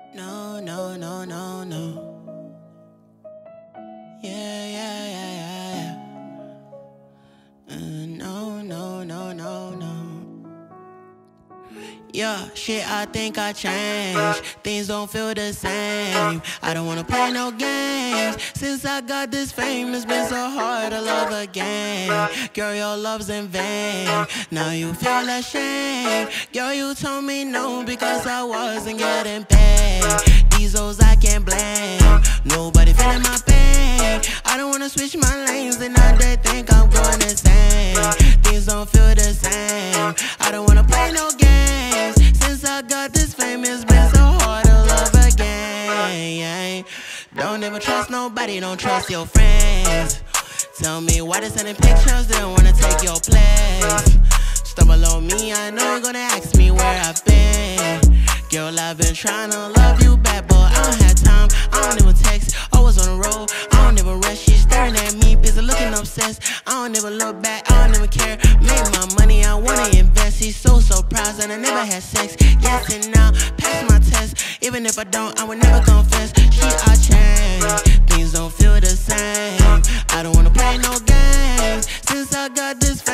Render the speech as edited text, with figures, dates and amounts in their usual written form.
No, no, no, no, no. Yeah, yeah, yeah, yeah, yeah. No, no, no, no, no. Yeah, shit, I think I changed. Things don't feel the same. I don't wanna play no games. Since I got this fame, it's been so hard to love again. Girl, your love's in vain. Now you feel ashamed. Girl, you told me no because I wasn't getting paid. These hoes I can't blame. Nobody feeling my pain. I don't wanna switch my lanes and now they think I'm going insane. Things don't feel the same. I don't wanna play no games. Since I got this fame, it's been so hard to love again. Don't ever trust nobody, don't trust your friends. Tell me why they sending pictures, they don't wanna take your place. Stumble on me, I know you're gonna ask me where I've been. Girl, I've been trying to love you back, but I don't have time, I don't even text. Always on the road, I don't even rush. She's staring at me, busy looking obsessed. I don't even look back, I don't even care. Make my money, I wanna invest. She's so proud, and I never had sex. Yes and now, pass my test. Even if I don't, I would never confess. I changed, things don't feel the same. I don't wanna play no games. Since I got this